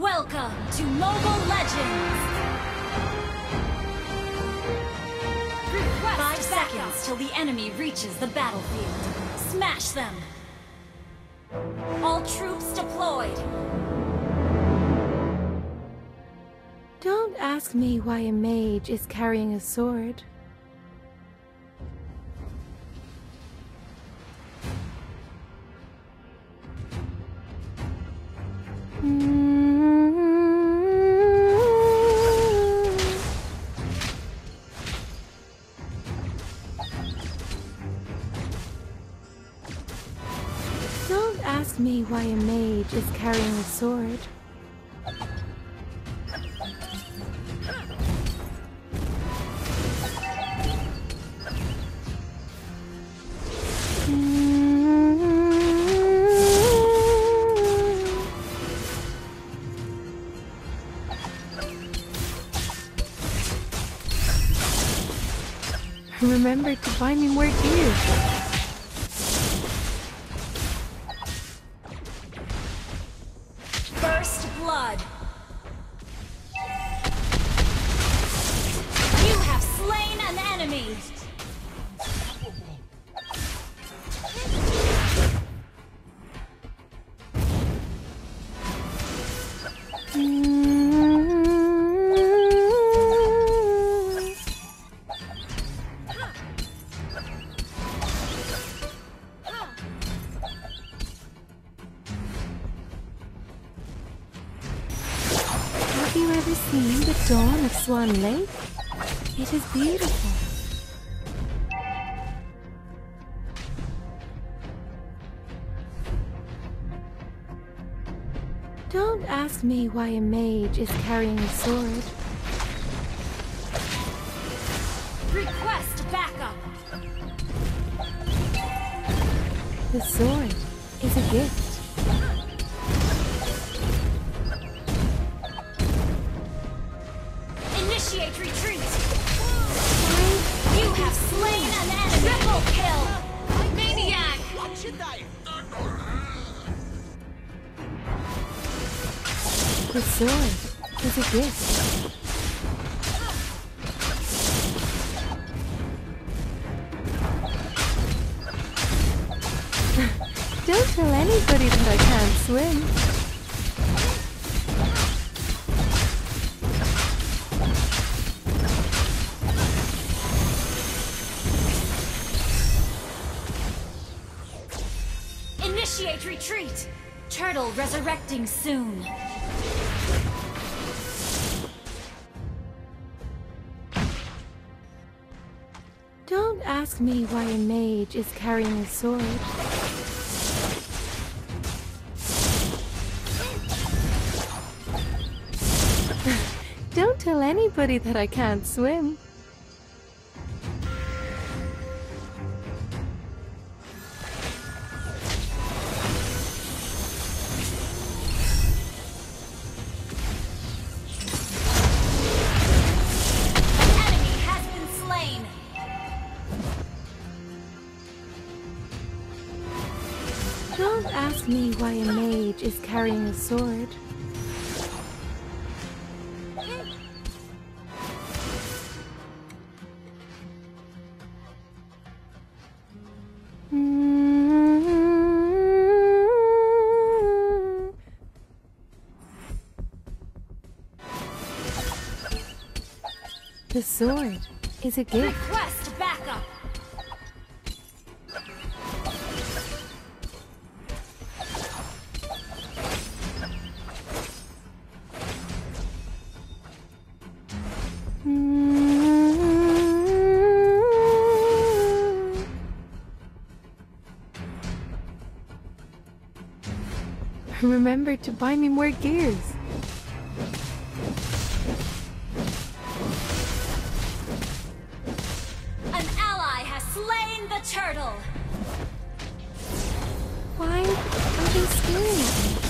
Welcome to Mobile Legends! 5 seconds till the enemy reaches the battlefield. Smash them! All troops deployed! Don't ask me why a mage is carrying a sword. Don't ask me why a mage is carrying a sword. Remember to buy me more gear. First blood. You have slain an enemy. Have you ever seen the dawn of Swan Lake? It is beautiful. Don't ask me why a mage is carrying a sword. Request backup. The sword is a gift. Initiate retreat. You have slain an enemy. Triple kill. Maniac. The sword is a gift. Don't tell anybody that I can't swim. Initiate retreat. Turtle resurrecting soon. Don't ask me why a mage is carrying a sword. Don't tell anybody that I can't swim. Don't ask me why a mage is carrying a sword. The sword is a gift. Request backup. Remember to buy me more gears. An ally has slain the turtle. Why are they staring at me?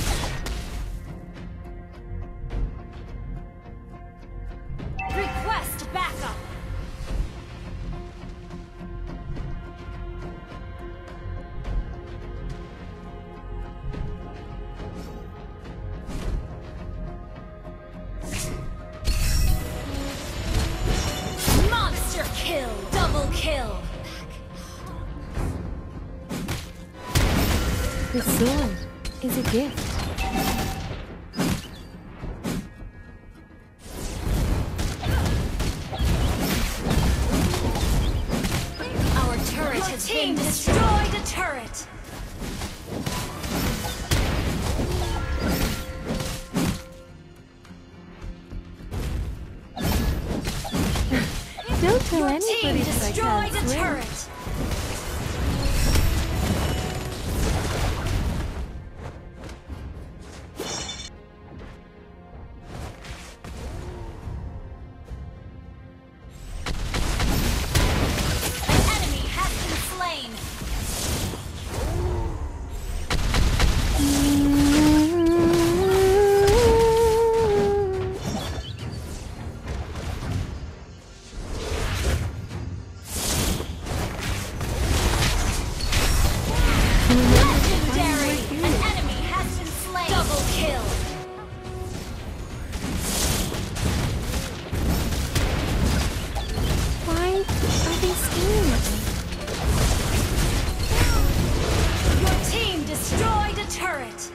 Request backup. This sword is a gift. Our turret has been destroyed. A turret. Don't tell Your anybody team that I destroyed can't a swim. turret. An enemy has been slain. Legendary! An enemy has been slain. Double kill. Why are they staring at me? Your team destroyed a turret.